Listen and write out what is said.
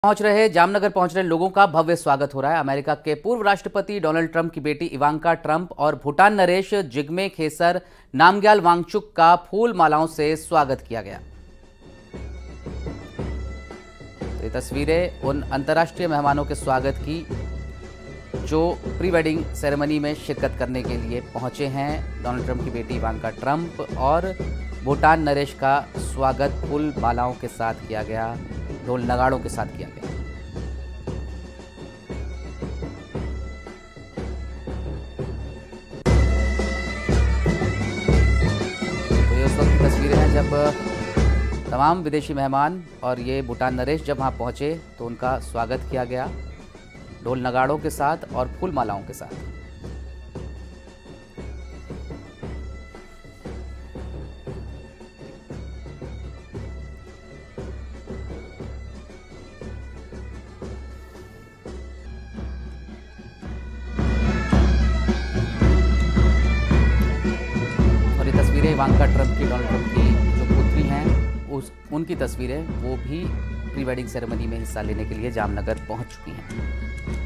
जामनगर पहुंच रहे लोगों का भव्य स्वागत हो रहा है। अमेरिका के पूर्व राष्ट्रपति डोनाल्ड ट्रंप की बेटी इवांका ट्रंप और भूटान नरेश जिग्मे खेसर नामग्याल वांगचुक का फूल मालाओं से स्वागत किया गया। तो ये तस्वीरें उन अंतर्राष्ट्रीय मेहमानों के स्वागत की जो प्री वेडिंग सेरेमनी में शिरकत करने के लिए पहुंचे हैं। डोनाल्ड ट्रंप की बेटी इवांका ट्रंप और भूटान नरेश का स्वागत फूल मालाओं के साथ किया गया, ढोल नगाड़ों के साथ किया गया। तो ये उस वक्त की तस्वीरें हैं जब तमाम विदेशी मेहमान और ये भूटान नरेश जब वहां पहुंचे तो उनका स्वागत किया गया ढोल नगाड़ों के साथ और फूल मालाओं के साथ। तस्वीरें इवांका ट्रंप की, डोनाल्ड ट्रंप की जो पुत्री हैं उनकी तस्वीरें, वो भी प्री वेडिंग सेरेमनी में हिस्सा लेने के लिए जामनगर पहुंच चुकी हैं।